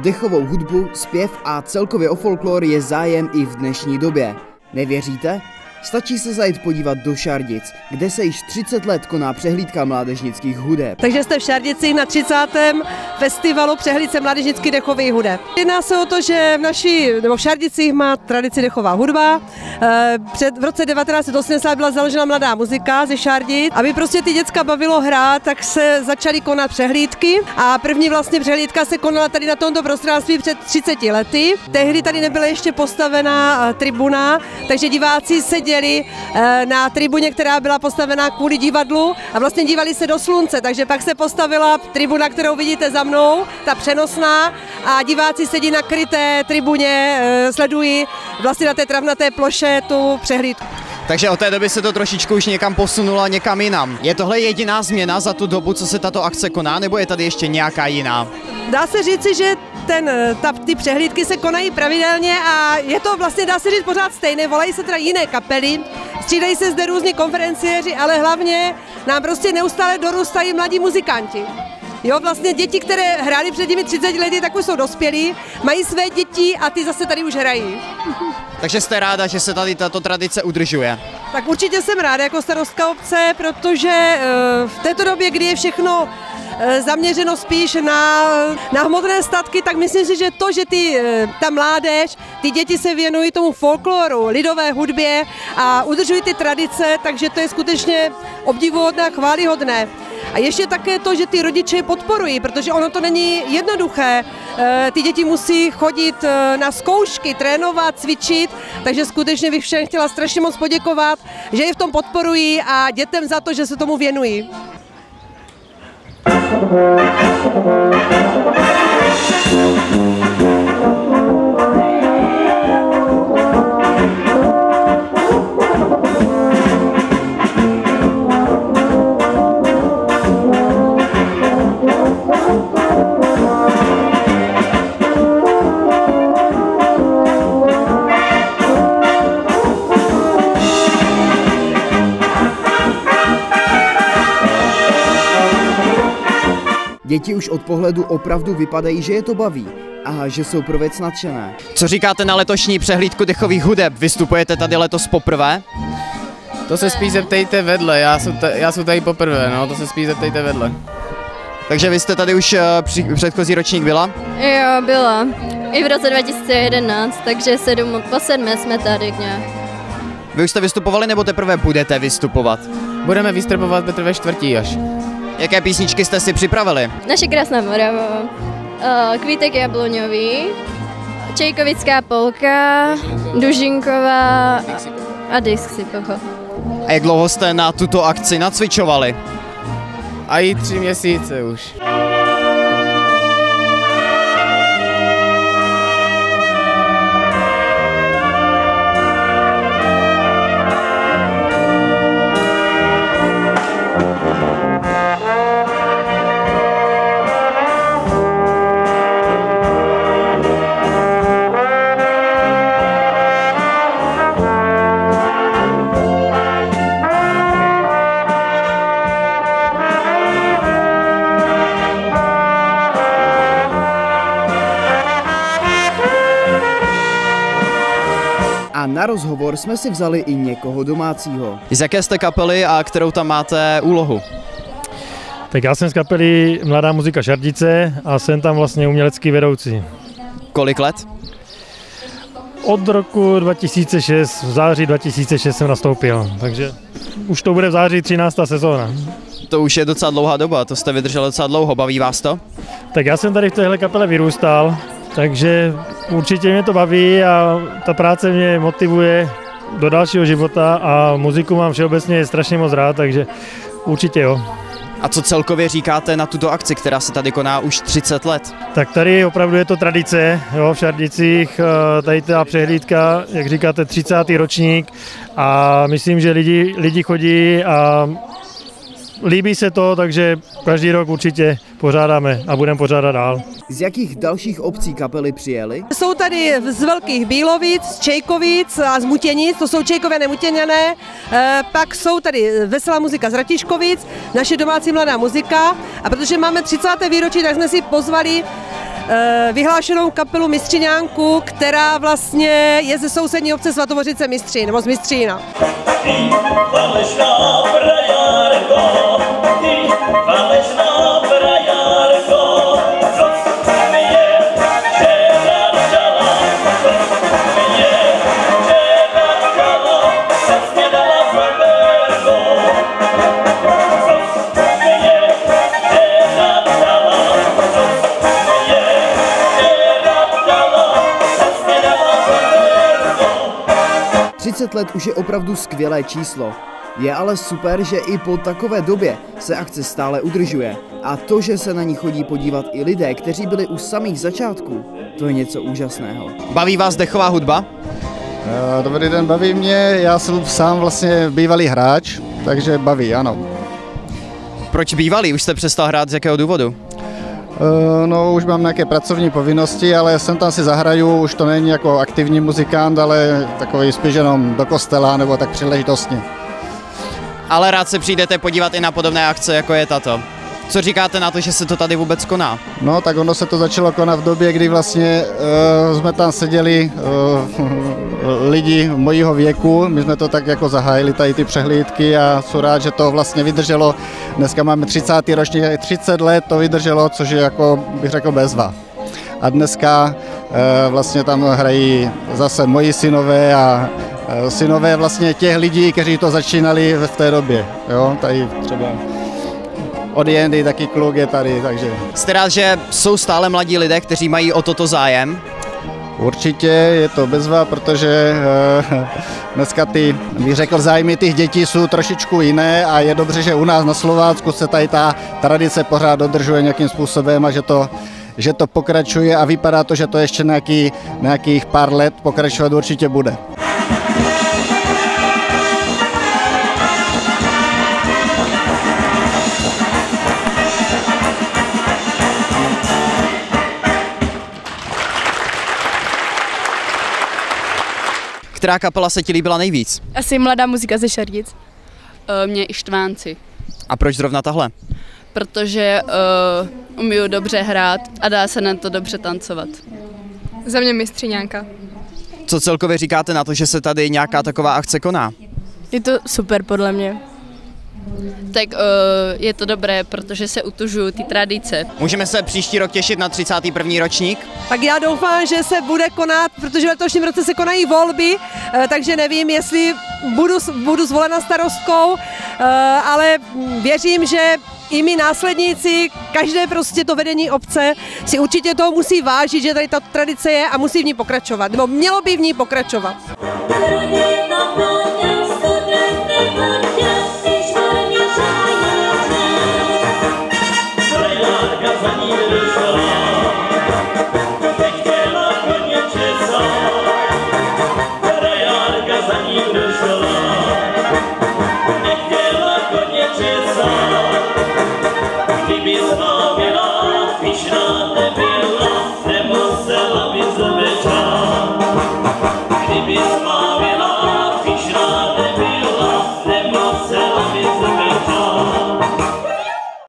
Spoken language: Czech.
dechovou hudbu, zpěv a celkově o folklor je zájem i v dnešní době. Nevěříte? Stačí se zajít podívat do Šardic, kde se již 30 let koná přehlídka mládežnických hudeb. Takže jste v Šardicích na 30. festivalu přehlídce mládežnických dechových hudeb. Jedná se o to, že v Šardicích má tradici dechová hudba. V roce 1980 byla založena Mladá muzika ze Šardic. Aby prostě ty děcka bavilo hrát, tak se začaly konat přehlídky. A první vlastně přehlídka se konala tady na tomto prostranství před 30 lety. Tehdy tady nebyla ještě postavená tribuna, takže diváci seděli na tribuně, která byla postavená kvůli divadlu a vlastně dívali se do slunce, takže pak se postavila tribuna, kterou vidíte za mnou, ta přenosná, a diváci sedí na kryté tribuně, sledují vlastně na té travnaté ploše tu přehlídku. Takže od té doby se to trošičku už někam posunulo, někam jinam. Je tohle jediná změna za tu dobu, co se tato akce koná, nebo je tady ještě nějaká jiná? Dá se říci, že ty přehlídky se konají pravidelně a je to vlastně, dá se říct, pořád stejné. Volají se teda jiné kapely, střídají se zde různí konferenciéři, ale hlavně nám prostě neustále dorůstají mladí muzikanti. Jo, vlastně děti, které hrály před těmi 30 lety, tak už jsou dospělí, mají své děti a ty zase tady už hrají. Takže jste ráda, že se tady tato tradice udržuje? Tak určitě jsem ráda jako starostka obce, protože v této době, kdy je všechno zaměřeno spíš na hmotné statky, tak myslím si, že to, že ta mládež, ty děti se věnují tomu folkloru, lidové hudbě a udržují ty tradice, takže to je skutečně obdivuhodné a chvályhodné. A ještě také to, že ty rodiče je podporují, protože ono to není jednoduché. Ty děti musí chodit na zkoušky, trénovat, cvičit, takže skutečně bych všem chtěla strašně moc poděkovat, že je v tom podporují a dětem za to, že se tomu věnují. Děti už od pohledu opravdu vypadají, že je to baví a že jsou pro věc nadšené. Co říkáte na letošní přehlídku dechových hudeb? Vystupujete tady letos poprvé? To se spíš zeptejte vedle, já jsem tady poprvé, no, to se spíš zeptejte vedle. Takže vy jste tady už předchozí ročník byla? Jo, byla. I v roce 2011, takže po 7 jsme tady nějak. Vy už jste vystupovali nebo teprve budete vystupovat? Budeme vystupovat teprve 4. až. Jaké písničky jste si připravili? Naše krásná Morava, Kvítek jabloňový, Čejkovická polka, Dužinková a Dixie Pocho. A jak dlouho jste na tuto akci nacvičovali? A i 3 měsíce už. A na rozhovor jsme si vzali i někoho domácího. Z jaké jste kapely a kterou tam máte úlohu? Tak já jsem z kapely Mladá muzika Šardice a jsem tam vlastně umělecký vedoucí. Kolik let? Od roku 2006, v září 2006 jsem nastoupil, takže už to bude v září 13. sezóna. To už je docela dlouhá doba, to jste vydrželi docela dlouho, baví vás to? Tak já jsem tady v téhle kapele vyrůstal, takže určitě mě to baví a ta práce mě motivuje do dalšího života a muziku mám všeobecně strašně moc rád, takže určitě jo. A co celkově říkáte na tuto akci, která se tady koná už 30 let? Tak tady opravdu je to tradice, jo, v Šardicích, tady ta přehlídka, jak říkáte, 30. ročník a myslím, že lidi chodí a líbí se to, takže každý rok určitě pořádáme a budeme pořádat dál. Z jakých dalších obcí kapely přijeli? Jsou tady z Velkých Bílovic, z Čejkovic a z Mutěnic, to jsou Čejkové Mutěňané, pak jsou tady Veselá muzika z Ratiškovic, naše domácí Mladá muzika a protože máme 30. výročí, tak jsme si pozvali vyhlášenou kapelu Mistřiňánku, která vlastně je ze sousední obce Svatovořice Mistřín, nebo z Mistřína. Let už je opravdu skvělé číslo. Je ale super, že i po takové době se akce stále udržuje. A to, že se na ní chodí podívat i lidé, kteří byli u samých začátků, to je něco úžasného. Baví vás dechová hudba? Dobrý den, baví mě. Já jsem sám vlastně bývalý hráč, takže baví, ano. Proč bývalý? Už jste přestal hrát, z jakého důvodu? No, už mám nějaké pracovní povinnosti, ale sem tam si zahraju, už to není jako aktivní muzikant, ale takový spíš jenom do kostela nebo tak příležitostně. Ale rád se přijdete podívat i na podobné akce, jako je tato. Co říkáte na to, že se to tady vůbec koná? No, tak ono se to začalo konat v době, kdy vlastně jsme tam seděli lidi mojího věku, my jsme to tak jako zahájili, tady ty přehlídky a jsem rád, že to vlastně vydrželo. Dneska máme 30. ročník, 30 let to vydrželo, což je jako, bych řekl, bezva. A dneska vlastně tam hrají zase moji synové a synové vlastně těch lidí, kteří to začínali v té době. Jo, tady třeba od Jendy taky kluk je tady, takže... Jste rád, že jsou stále mladí lidé, kteří mají o toto zájem? Určitě je to bezva, protože dneska ty, bych řekl, zájmy těch dětí jsou trošičku jiné a je dobře, že u nás na Slovácku se tady ta tradice pořád dodržuje nějakým způsobem a že to pokračuje a vypadá to, že to ještě nějakých pár let pokračovat určitě bude. Která kapela se ti líbila nejvíc? Asi Mladá muzika ze Šardic. Mě Ištvánci. A proč zrovna tahle? Protože umíju dobře hrát a dá se na to dobře tancovat. Za mě Mistřiňánka. Co celkově říkáte na to, že se tady nějaká taková akce koná? Je to super podle mě. Tak je to dobré, protože se utužují ty tradice. Můžeme se příští rok těšit na 31. ročník? Tak já doufám, že se bude konat, protože v letošním roce se konají volby, takže nevím, jestli budu zvolena starostkou, ale věřím, že i my následníci, každé prostě to vedení obce si určitě toho musí vážit, že tady ta tradice je a musí v ní pokračovat, nebo mělo by v ní pokračovat.